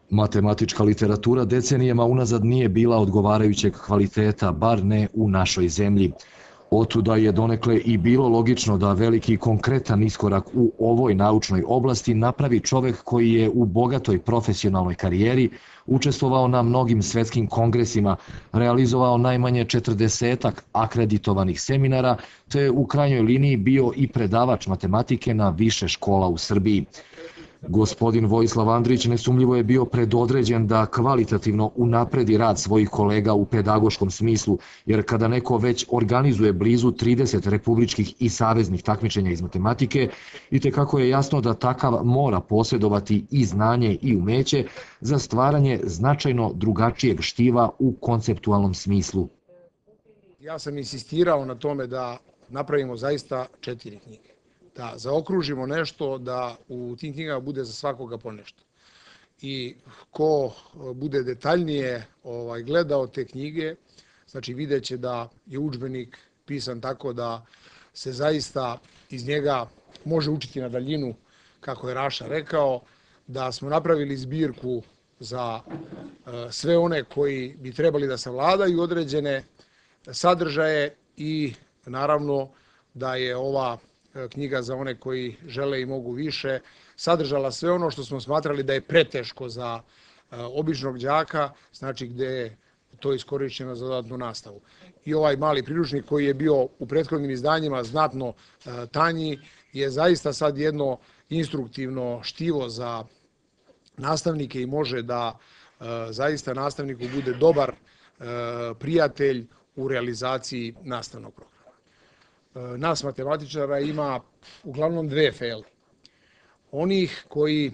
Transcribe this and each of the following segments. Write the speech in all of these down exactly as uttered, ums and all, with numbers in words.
Matematička literatura decenijama unazad nije bila odgovarajućeg kvaliteta, bar ne u našoj zemlji. Otuda je donekle i bilo logično da veliki konkretan iskorak u ovoj naučnoj oblasti napravi čovek koji je u bogatoj profesionalnoj karijeri učestvovao na mnogim svetskim kongresima, realizovao najmanje četrdesetak akreditovanih seminara, te u krajnjoj liniji bio i predavač matematike na više škola u Srbiji. Gospodin Vojislav Andrić nesumnjivo je bio predodređen da kvalitativno unapredi rad svojih kolega u pedagoškom smislu, jer kada neko već organizuje blizu trideset republičkih i saveznih takmičenja iz matematike, itekako je jasno da takav mora posjedovati i znanje i umeće za stvaranje značajno drugačijeg štiva u konceptualnom smislu. Ja sam insistirao na tome da napravimo zaista četiri knjige. Da zaokružimo nešto, da u tim knjigama bude za svakoga po nešto. I ko bude detaljnije ovaj, gledao te knjige, znači vidjet će da je udžbenik pisan tako da se zaista iz njega može učiti na daljinu, kako je Raša rekao, da smo napravili zbirku za uh, sve one koji bi trebali da savladaju određene sadržaje i naravno da je ova knjiga za one koji žele i mogu više, sadržala sve ono što smo smatrali da je preteško za običnog đaka, znači gde je to iskorišćeno za dodatnu nastavu. I ovaj mali priručnik koji je bio u prethodnim izdanjima znatno tanji, je zaista sad jedno instruktivno štivo za nastavnike i može da zaista nastavniku bude dobar prijatelj u realizaciji nastavnog programa. Nas matematičara ima uglavnom dve fele. Onih koji e,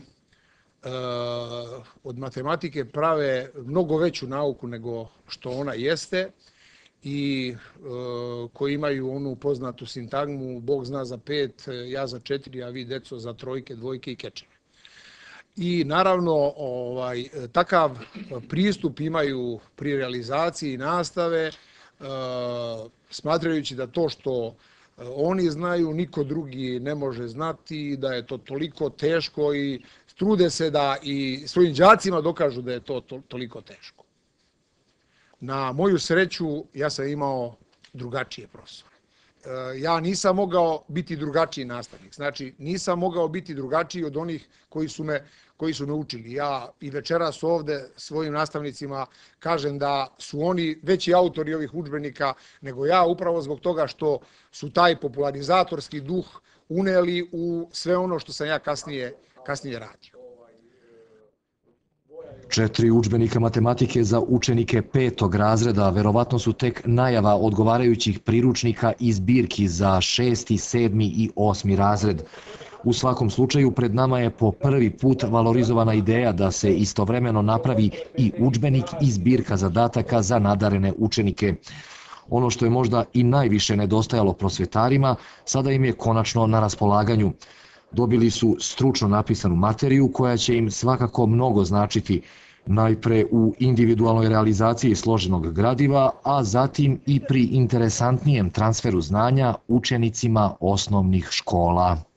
od matematike prave mnogo veću nauku nego što ona jeste i e, koji imaju onu poznatu sintagmu Bog zna za pet, ja za četiri, a vi deco za trojke, dvojke i kečeve. I naravno ovaj, takav pristup imaju pri realizaciji nastave, e, smatrajući da to što oni znaju, niko drugi ne može znati, da je to toliko teško i trude se da i svojim đacima dokažu da je to toliko teško. Na moju sreću, ja sam imao drugačije profesore. Ja nisam mogao biti drugačiji nastavnik, znači nisam mogao biti drugačiji od onih koji su me, koji su me učili. Ja i večeras ovde svojim nastavnicima kažem da su oni veći autori ovih udžbenika nego ja, upravo zbog toga što su taj popularizatorski duh uneli u sve ono što sam ja kasnije, kasnije radio. Četiri udžbenika matematike za učenike petog razreda verovatno su tek najava odgovarajućih priručnika i zbirki za šesti, sedmi i osmi razred. U svakom slučaju pred nama je po prvi put valorizovana ideja da se istovremeno napravi i udžbenik i zbirka zadataka za nadarene učenike. Ono što je možda i najviše nedostajalo prosvetarima, sada im je konačno na raspolaganju. Dobili su stručno napisanu materiju koja će im svakako mnogo značiti, najpre u individualnoj realizaciji složenog gradiva, a zatim i pri interesantnijem transferu znanja učenicima osnovnih škola.